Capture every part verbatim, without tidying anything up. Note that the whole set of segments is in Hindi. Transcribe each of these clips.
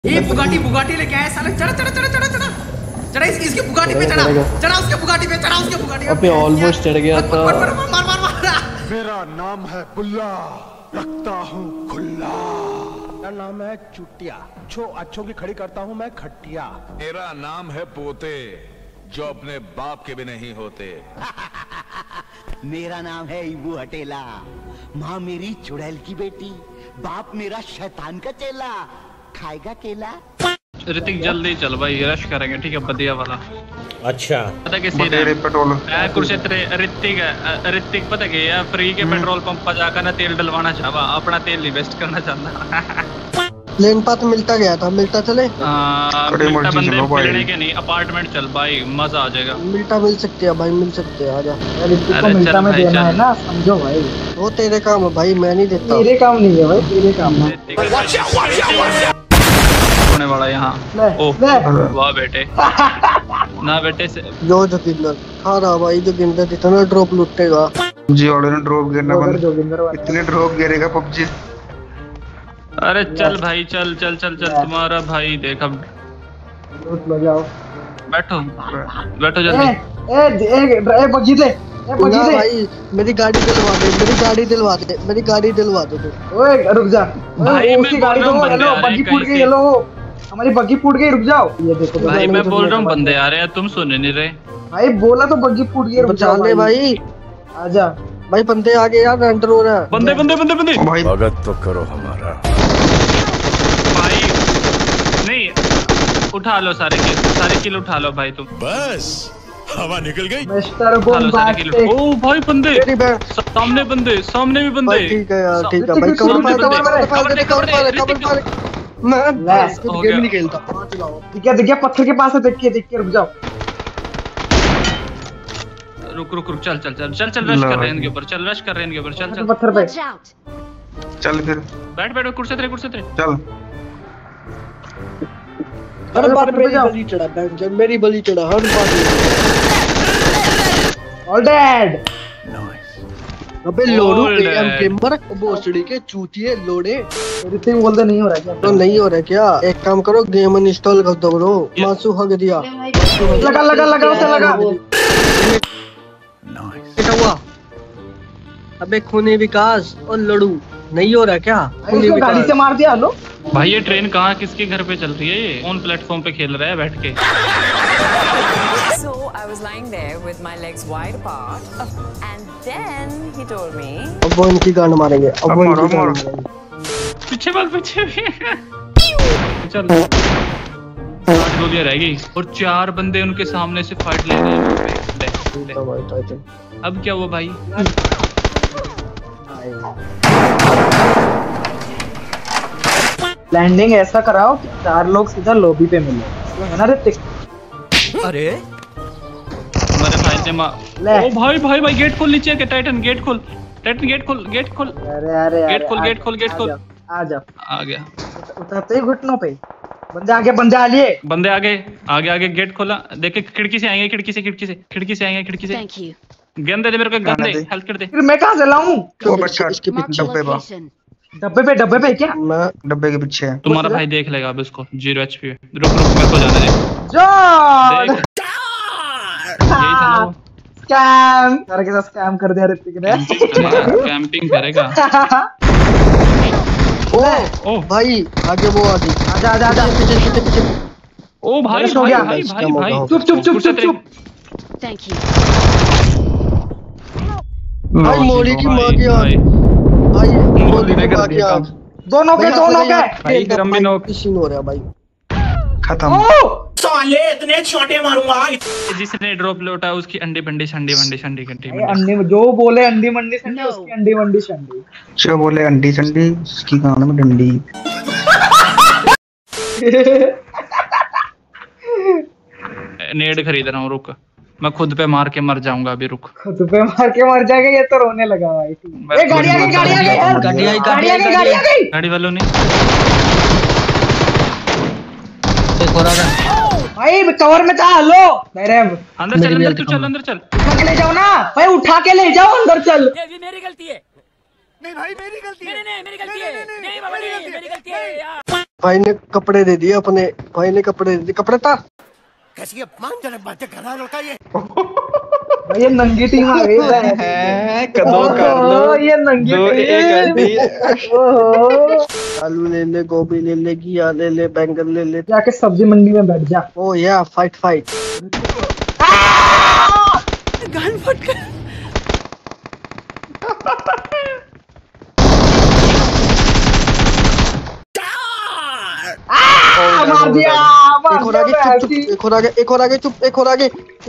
ये बुगाटी बुगाटी लेके आए साले। चढ़ा चढ़ा चढ़ा चढ़ा चढ़ा चढ़ा इस, इसकी बुगाटी पे चढ़ा चढ़ा उसके बुगाटी पे चढ़ा उसके बुगाटी पे। अबे ऑलमोस्ट चढ़ गया था। मार मार मार मार। मेरा नाम है बुल्ला, रखता हूँ खुल्ला। मेरा नाम है चुटिया, अच्छो अच्छों की खड़ी करता हूँ मैं खटिया। मेरा नाम है पोते, जो अपने बाप के भी नहीं होते। मेरा नाम है इबू हटेला, माँ मेरी चुड़ैल की बेटी, बाप मेरा शैतान का चेला, खाएगा केला। ऋतिक जल्दी चल भाई, रश करेंगे ठीक है बदिया वाला। अच्छा पता कैसे पेट्रोल कुरुक्षेत्र ऋतिक ऋतिक पता क्या फ्री के पेट्रोल पंप पर जाकर ना तेल डलवाना चाहवा, अपना तेल इन्वेस्ट करना चाहता। प्लेन पाथ मिलता गया था, मिलता चले मिलता बंदे मिलने के नहीं, अपार्टमेंट चल भाई मजा आ जाएगा। मिलता मिल सकते हैं भाई, मिल सकते हैं, आजा। अरे मिलता में देना है ना, समझो भाई। वो तेरे काम है भाई, मैं नहीं देता। तेरे काम नहीं है भाई, तेरे काम है होने वाला यहाँ। ओह वाह बेटे ना बेटे से जो जोगिंदर खा रहा भाई, जोगिंदर इतना ड्रॉप लुटेगा जी। ऑर्डर ने ड्रॉप गिरना बंद, इतने ड्रॉप गिरेगा पबजी। अरे चल भाई चल चल चल चल, तुम्हारा भाई देख अब जाओ। बैठो बैठो जल्दी। ए ए ए बग्गी दे, ए बग्गी दे भाई, मेरी गाड़ी दिलवा दे, मेरी गाड़ी दिलवा दे, मेरी गाड़ी दिलवा दे तू। ओए रुक जा भाई, मैं गाड़ी दो। हेलो बग्गी फूट गई, हेलो हमारी बग्गी फूट गई, रुक जाओ। ये देखो भाई मैं बोल रहा हूँ बंदे आ रहे हैं, तुम सुन नहीं रहे भाई। बोला तो बग्गी फूट गई, रुक जा ले भाई, आजा भाई। बंदे आ गए यार, रेंटर हो रहा है। बंदे बंदे बंदे बंदे भाई स्वागत तो करो हमारा भाई। नहीं उठा लो सारे किल, सारे किल उठा लो भाई तुम। बस हवा निकल गई। मिस्टर उठा लो सारे किल। ओ भाई बंदे सामने, बंदे सामने भी बंदे। ठीक है यार, ठीक है भाई। कवर मार कवर मार कवर दे, कवर मार कवर मार। मैं गेम नहीं खेलता। ठीक है, देखिए पत्थर के पास है, देखिए देखिए, रुक जाओ। रुक रुक रुक चल चल चल चल चल रश कर रहे हैं इनके ऊपर, चल रश कर रहे हैं इनके ऊपर, चल चल पत्थर पे चल फिर बैठ बैठ कुर्सी तेरे कुर्सी तेरे चल। हर बात पे बलि चढ़ा बैंजन, मेरी बलि चढ़ा हर बात। All dead. अबे लोड़ू एम गेमर बोसड़ी के चूतिए लोड़े। ऋतिक बोलते नहीं हो रहा क्या? तो नहीं हो रहा क्या? एक काम करो, गेम अनइंस्टॉल कर दो ब्रो। मासू हग दिया। लगा लगा लगा उसे लगा। क्या हुआ? अबे खूनी विकास और लड़ू नहीं हो रहा क्या? उसको गाड़ी से मार दिया। लो भाई ये ट्रेन कहाँ किसके घर पे चल रही है? ये कौन प्लेटफॉर्म पे खेल रहा है बैठ के? So I was lying there with my legs wide apart, and then he told me. अब वो इनकी गांड मारेंगे, अब वो इनकी गांड मारेंगे। पीछे भाग पीछे भी। चल आठ गोलियां रह गई और चार बंदे उनके सामने से फाइट ले रहे हैं। अब क्या हुआ भाई? लैंडिंग ऐसा कराओ कि चार लोग सीधा लॉबी पे मिले, है ना ऋतिक? अरे हमारे भाई ने मार। ओ भाई भाई भाई गेट खोल, नीचे के टाइटन गेट खोल, टाइटन गेट खोल, गेट खोल। अरे अरे गेट खोल, गेट खोल, गेट खोल। आ जा आ गया। उतरते ही घुटनों पे बंदे आगे, बंदे आ लिए, बंदे आगे आगे आगे। गेट खोला, देखे खिड़की से आएंगे, खिड़की से खिड़की से खिड़की से आएंगे, खिड़की से। गन दे दे मेरे को, गन दे, हेल्प कर दे। फिर मैं कहां से लाऊं? वो बच्चा इसके पीछे डब्बे पे, डब्बे पे डब्बे पे क्या? मैं डब्बे के पीछे है। तुम्हारा भाई देख लेगा अब इसको, जीरो एचपी है। रुक रुक मेरे को जाने दे। जॉन यही स्कैम सारे के साथ स्कैम कर दिया ऋतिक ने। कैंपिंग करेगा। ओ ओ भाई आगे वो आ गई। आजा आजा आजा पीछे पीछे पीछे। ओ भाई हो भाई गया। भाई भाई भाई चुप चुप चुप चुप चुप। Thank you. भाई मोड़ी की मां की आग, भाई मोड़ी की मां की आग। दोनों के दोनों के भाई गरम भी नो किसी हो रहा भाई। खत्म। साले इतने छोटे मारूंगा। जिसने ड्रॉप लौटा उसकी अंडी बंडी शंडी वंडी शंडी कंटी अंडी जो बोले अंडी मंडी संडी, उसकी अंडी मंडी शंडी। जो बोले अंडी संडी, उसकी कान में डंडी। नेड खरीद रहा हूँ, रुक मैं खुद पे मार के मर जाऊंगा अभी, रुक। खुद पे मार के मर जाएगा? ये तो रोने लगा भाई। ए गाड़ी आ गई, गाड़ी आ गई, गाड़ी आई, गाड़ी आ गई, गाड़ी आ गई। गाड़ी वालों ने भाई कवर में था। लो मेरे अंदर चल, अंदर तू चल, अंदर चल। उठा के ले जाओ ना भाई, उठा के ले जाओ अंदर चल। ये मेरी गलती है। नहीं भाई मेरी गलती है। नहीं नहीं मेरी गलती है। नहीं बाबा नहीं मेरी गलती है यार। भाई ने कपड़े दे दिए अपने, भाई ने कपड़े दे दिए। कपड़े था कैसी अपमानजनक बातें कर रहा है लड़का ये। भाई ये नंगी टीम आ गई है। कदो कर लो, ये नंगी टीम। ओहो आलू ले ले, गोभी ले ले, घिया ले ले, बैंगन ले ले। जाके सब्जी मंडी में बैठ जा। ओ या फाइट फाइट। गन फट गया। मार दिया, एक और आगे, चुप चुप, एक और आगे, एक और आगे, चुप, एक और आगे।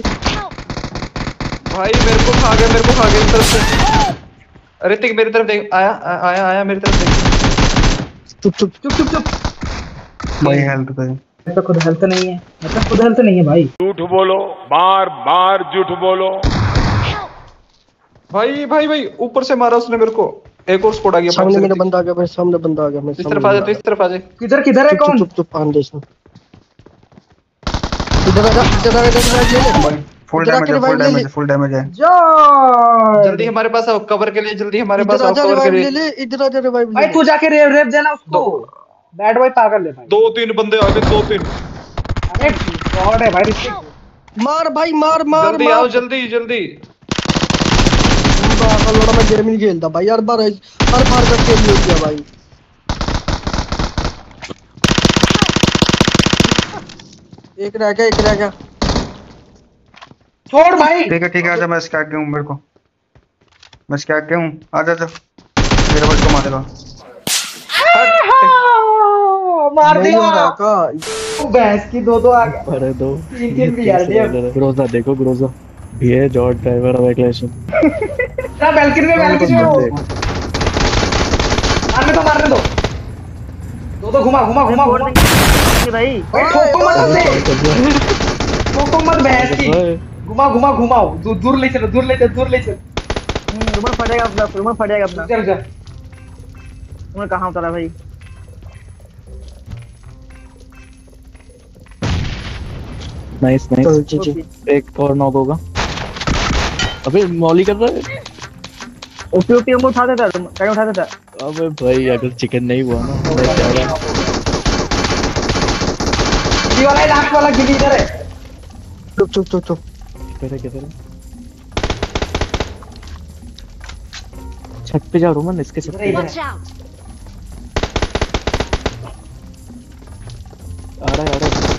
भाई मेरे को खा गया, मेरे को खा गया इस तरफ से। ऋतिक मेरी तरफ देख, आया आया आया मेरी तरफ देख। चुप चुप चुप चुप चुप। भाई हेल्प कर, तो खुद हेल्थ नहीं है, मतलब खुद हेल्थ नहीं है भाई। झूठ बोलो, बार बार झूठ बोलो। भाई भाई भाई ऊपर से मारा उसने मेरे को। एक और स्पॉट आ गया सामने, मेरा बंदा आ गया भाई, सामने बंदा आ गया। मैं इस तरफ आ जा, तो इस तरफ आ जा। किधर किधर है कौन? चुप चुप आन दे इसमें। इधर आ जा, इधर आ जा, इधर आ जा। फुल डैमेज है, फुल डैमेज है, फुल डैमेज है। जा जल्दी हमारे पास आओ कवर के लिए, जल्दी हमारे पास इधर आ आओ जा, कवर के रिवाइव ले लिए। ले, इधर आ जा, रिवाइव ले भाई ले। तू जाके रेव रेव देना उसको। बैड बॉय पागल है भाई। दो तीन बंदे आ गए, दो तीन। अरे गॉड है भाई ऋतिक। मार भाई, मार मार जल्दी आओ, जल्दी जल्दी। लोड़ा मैं गेम नहीं खेलता भाई, हर बार हर बार का खेल ले गया भाई। एक रह गया, एक रह गया। छोड़ भाई। ठीक है ठीक है, आजा, मैं स्कैट के हूं, मेरे को मैं स्कैट के हूं। आजा जा, मेरे बस को मारेगा। मार नहीं हो रहा दिया। का भैंस की दो दो आ गए। अरे दो तीन तीन भी यार दिया। ग्रोजा देखो, ग्रोजा ये जॉर्ज ड्राइवर ऑफ एक्लेशन। ना बैल्कनी में, बैल्कनी में। मारने दो, मारने दो। दो दो घुमा घुमा घुमा घुमा भाई। ठोको मत उसे, ठोको मत भैंस की। घुमा घुमा घुमाओ, दूर दूर ले चलो, दूर ले चल, दूर ले चल। रुमर फटेगा अपना, रुमर फटेगा अपना। चल जा। रुमर कहां उतरा भाई? नाइस नाइस, एक और नॉक होगा। अबे मौली कर रहा है। ओपी ओपी हम उठा देता, क्या उठा देता। अबे भाई अगर चिकन नहीं हुआ ना तो क्या होगा? ये वाला लास्ट वाला गिली इधर है। चुप चुप चुप चुप। किधर है, किधर है? छत पे जा रोमन, इसके छत पे। Watch out। आ रहा है, आ रहा है।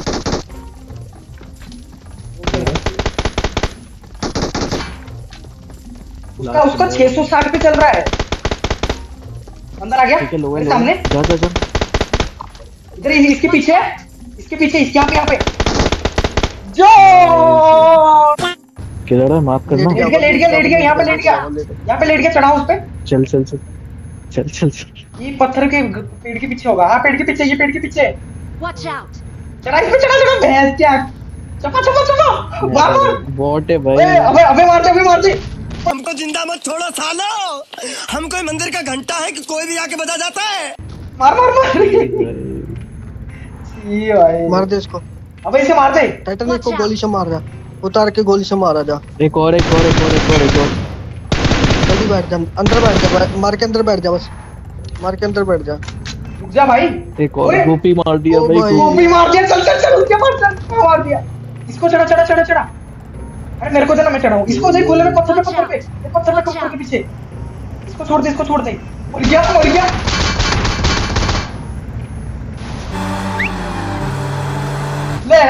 उसका उसका छह सौ साठ पे चल रहा है। अंदर आ गया मेरे सामने। जा जा जा। इधर इसके पीछे, इसके पीछे, इसके यहाँ पे, यहाँ पे। जो किधर है? माफ करना। लेट गया, लेट गया, लेट गया, यहाँ पे लेट गया, यहाँ पे लेट गया। चढ़ाओ उस पे। चल चल चल चल चल चल। ये पत्थर के पेड़ के पीछे होगा। हाँ पेड़ के पीछे, ये पेड़ के पीछे। Watch out! चढ़ा इस पे, चढ़ा चढ़ा। भैंस क्या, चपा चपा चपा। मार मार। बॉट है भाई। अबे अबे मार दे, अबे मार दे। हमको जिंदा मत छोड़ो सालो, हम कोई मंदिर का घंटा है कि कोई भी आके बजा जाता है। मार मार मार। ये भाई मार दे इसको। अबे इसे मार दे। टाइटन को गोली से मार जा, उतार के गोली से मारा जा। एक और, एक और, एक और, एक और, एक और। जल्दी बैठ जा, अंदर बैठ जा, मार के अंदर बैठ जा, बस मार के अंदर बैठ जा। रुक जा भाई। एक और गोपी मार दिया भाई, गोपी मार दिया। चल चल चल, उसके मार, चल मार दिया। इसको चढ़ा चढ़ा चढ़ा चढ़ा। अरे मेरे को देना, मैं चढ़ाऊं इसको। देख गोले में, पत्थर पे, पत्थर पे, पत्थर पे, पत्थर के पीछे। इसको छोड़ दे, इसको छोड़ दे। मर गया, मर गया। ले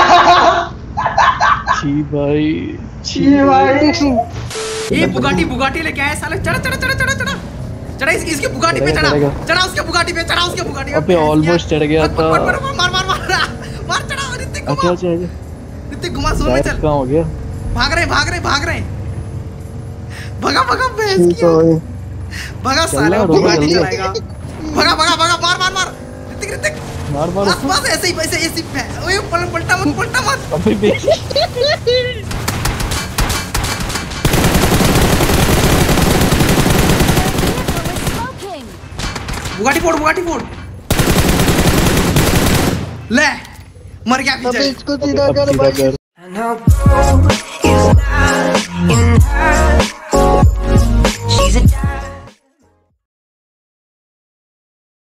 छी भाई, छी भाई। ये बुगाटी बुगाटी लेके आया साले। चढ़ा चढ़ा चढ़ा चढ़ा चढ़ा चढ़ा इस, इसके बुगाटी पे चढ़ा, चढ़ा उसके बुगाटी पे, चढ़ा उसके बुगाटी पे। अबे ऑलमोस्ट चढ़ गया था। मार मार मार मार मार मार। चढ़ा ऋतिक, अच्छा अच्छा अच्छा। ऋतिक घुमा, जोन में चल। कहाँ हो गया? भाग रहे भाग रहे भाग रहे। भगा भगा भैंस की, भगा साले। बुगाटी चलाएगा। भगा भगा भगा, मार मार मार। ऋतिक ऋतिक मार मार। बस बस ऐसे ही, ऐसे ऐसे ही। ओए पलटा मत, पलटा मत। अबे बे बुगाटी फोड़, बुगाटी फोड़। ले मर गया पीछे। इसको सीधा कर भाई।